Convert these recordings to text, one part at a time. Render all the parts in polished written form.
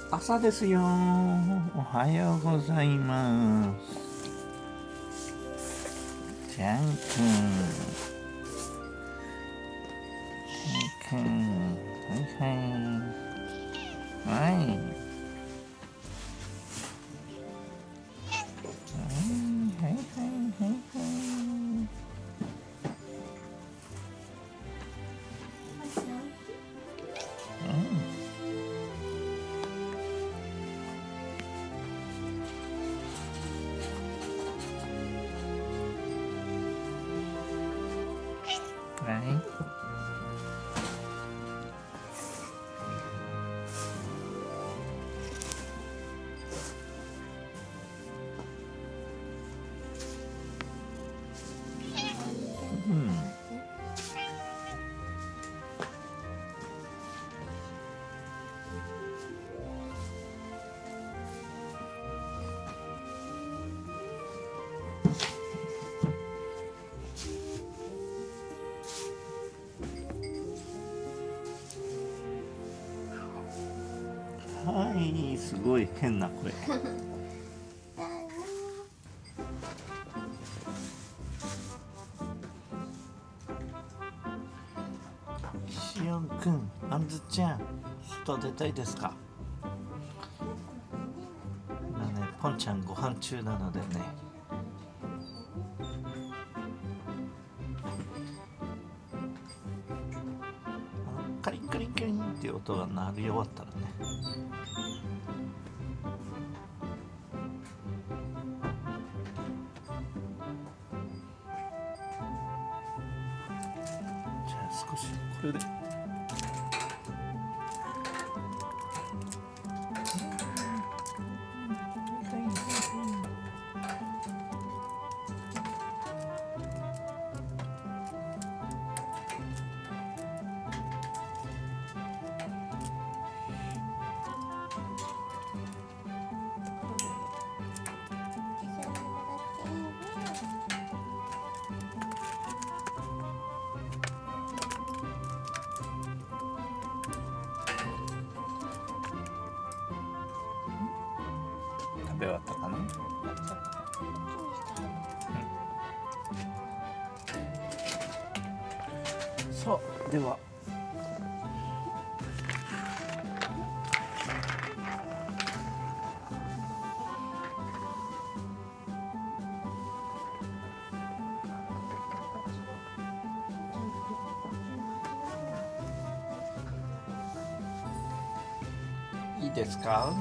朝ですよ。おはようございます。ジャン君。はいはい。はい。はい、すごい変な声。しおんくん、あんずちゃん、外出たいですか？今ね、ポンちゃんご飯中なのでね。カリンカリンカリンっていう音が鳴り終わったらね。じゃあ少しこれで。食べ終わったかな？そう、ではいいですか？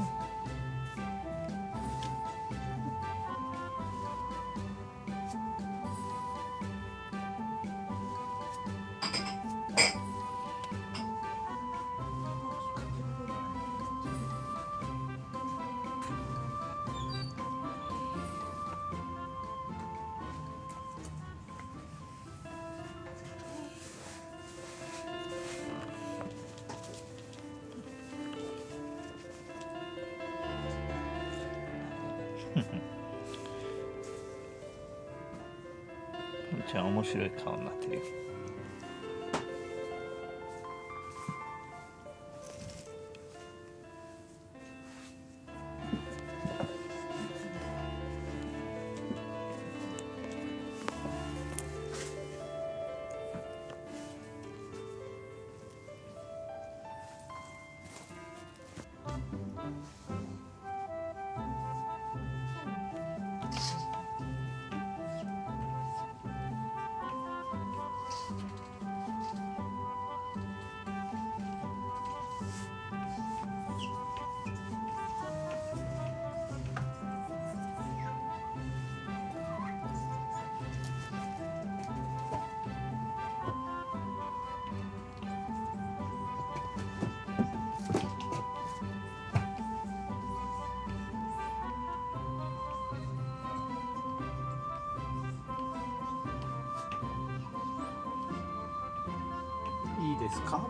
じゃあ面白い顔になってるよ。いいですか？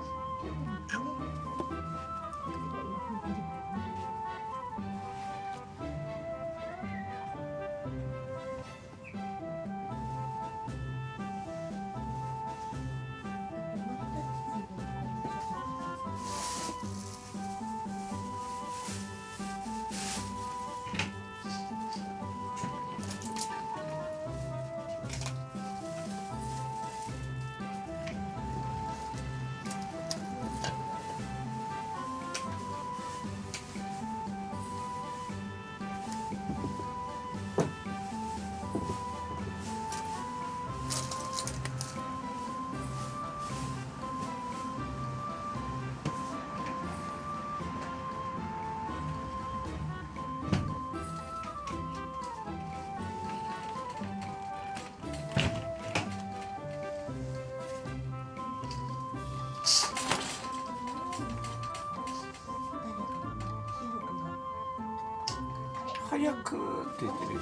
早くって言ってるよ。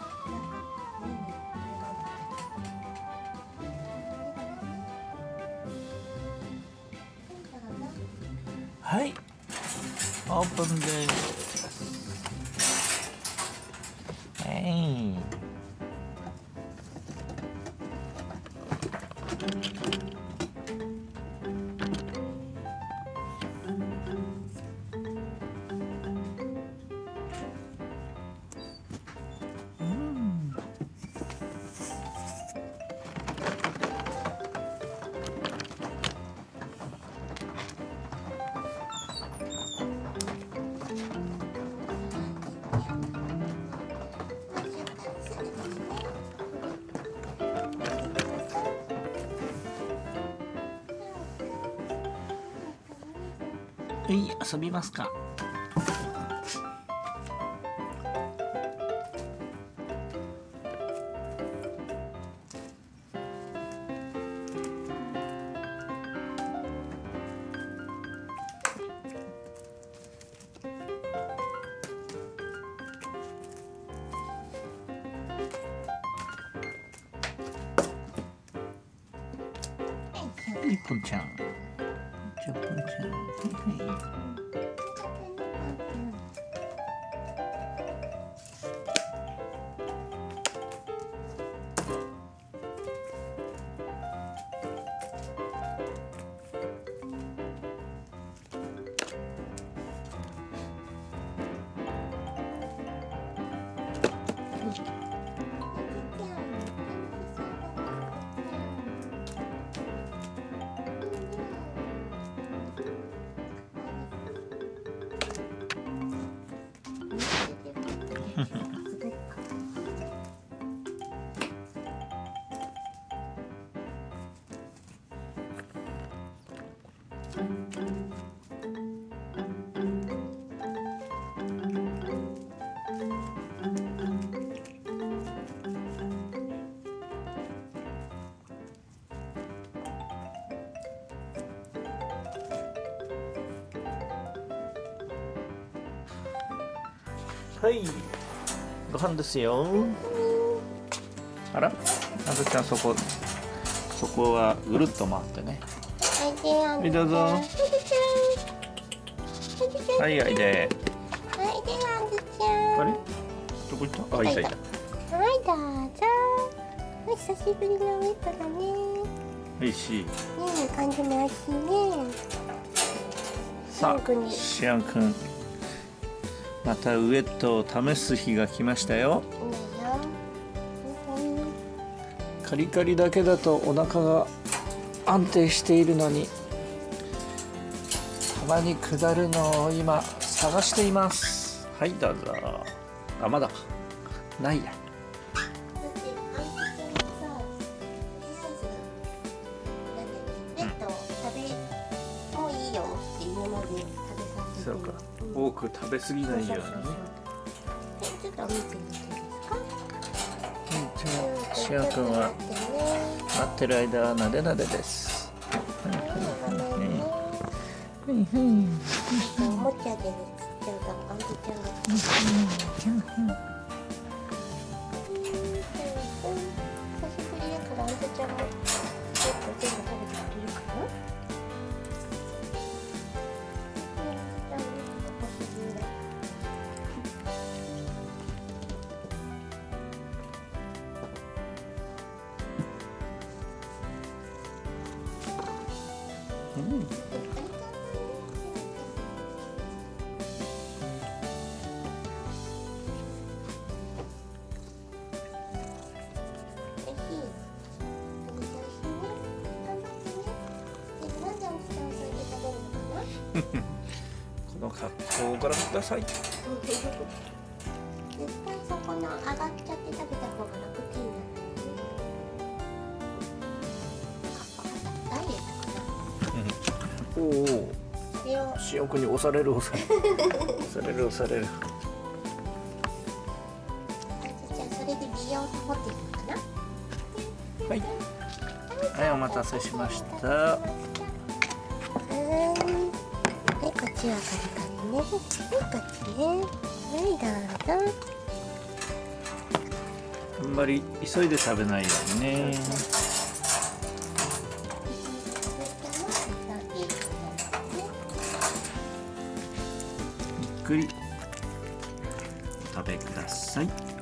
はい、オープンです。はい。遊びますか。いいぽんちゃん。じゃあぽんちゃん。はい。はい、ご飯ですよ。あら、あずちゃんそこはぐるっと回ってね。はい、どうぞ。はい、はいで。はいで、あずちゃん。あれ？どこ行った？あ、いたいた。はい、どうぞ。久しぶりのウェットだね。おいしい。ねえ、感じもおいしいね。さあ、シアンくん。またウエットを試す日が来ましたよ。カリカリだけだとお腹が安定しているのに、たまに下るのを今探しています。はい、どうぞ。あ、まだかないや。そうか、多く食べ過ぎないようにね。ちょっと見てみていいですか。じゃあシア君は待ってる間はなでなでです。おもちゃでつっちゃうからあんずちゃんが久しぶりだからあんずちゃんもちょっと全部食べてくれるかな。この格好をご覧ください。絶対そこの上がっちゃって食べた方が楽ちんだね。ダイエットかな。おお。シオ君に押される押される押される押される。じゃあそれで美容保っていくのかな。はい。はい、お待たせしました。はい、こっちはカリカリね。はい、こっちね。はい、どうぞ。 あんまり急いで食べないようにね。ゆっくりお食べください。